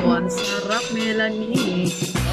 Wow, ang sarap, Melanie.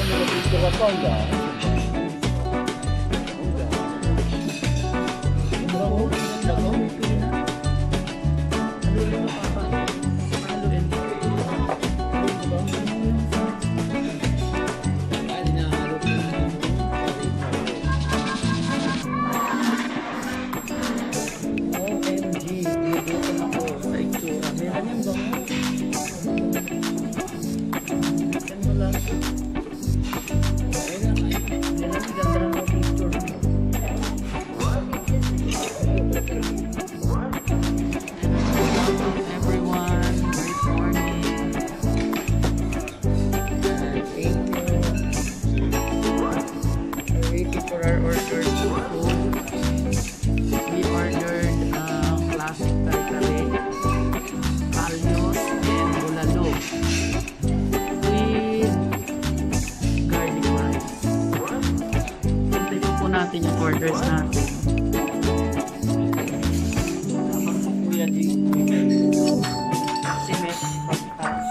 Natin yung orders natin. Habang si Kuya D. Si Miss Pagtas.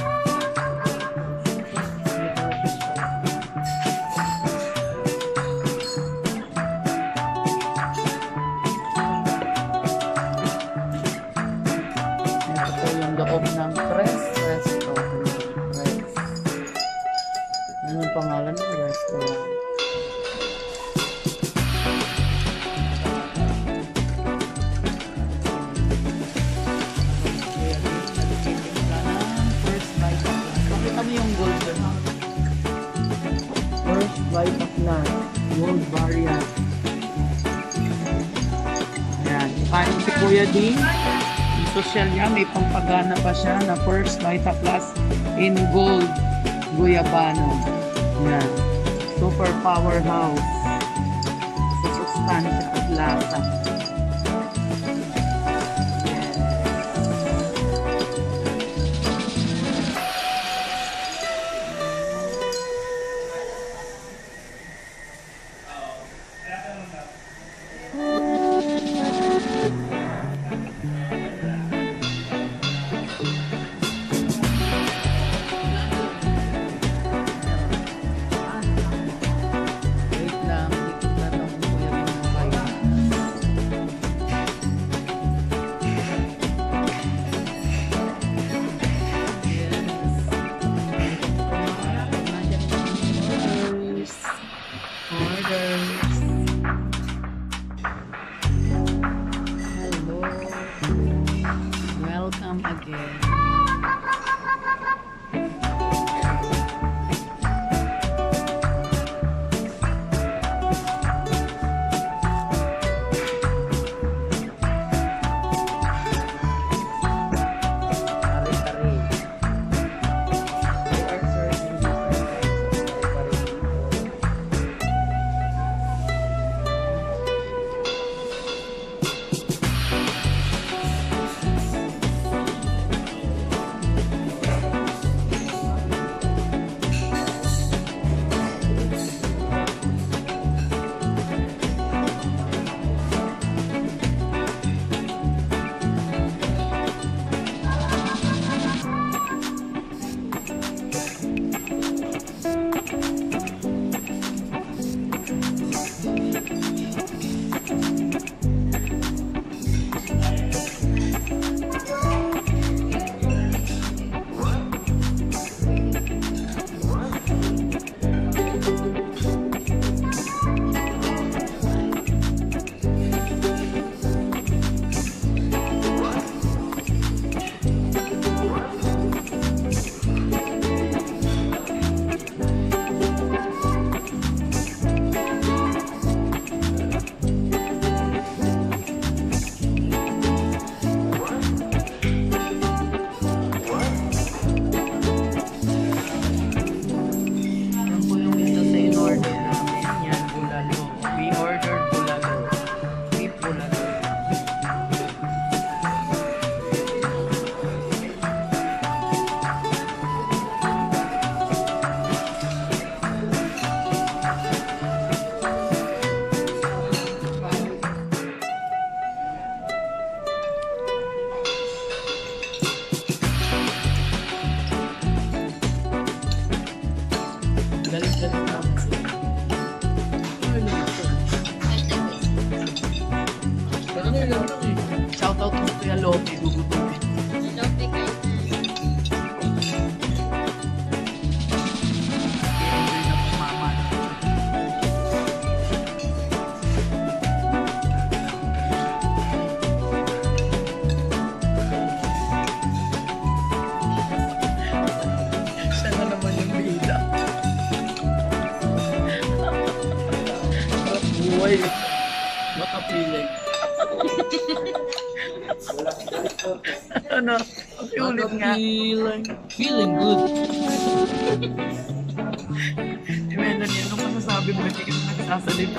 Ito po yung loob ng TRES. Resto. TRES. Ano yung pangalan ng Resto? Yung gold first bite of life, gold variant. Ayan, kain si Kuya D. Yung social niya, may pampagana pa siya na first bite of life in gold guyabano. Ayan, super powerhouse sa sustansya at lasa. What a feeling. Ano? Ulit nga. Feeling good. Melanie, anong masasabi mo? Hindi ka na nagsasalita.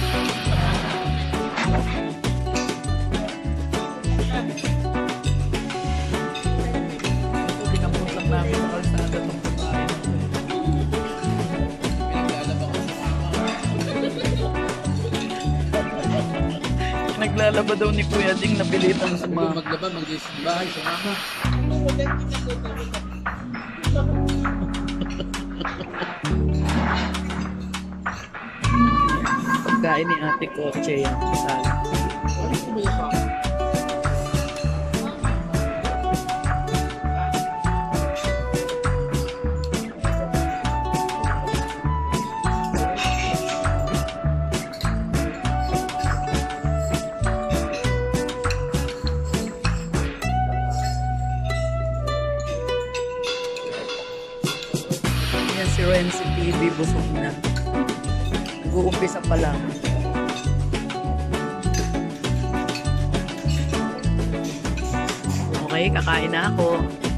Ito, pinapuntak namin sa kalsada itong babae. Pinaglalaba ko sa mama. Naglalaba daw ni Kuya Ding, napilitan sa Kung mga. maglaba, mag-isimbahay sa mama. Pagkain ni Ate Kotse yan. Kasal. Ano ko ba yung pa? Yan si Renzi TV, busog na. Nag-uumpisa pa lang. Okay, kakain na ako.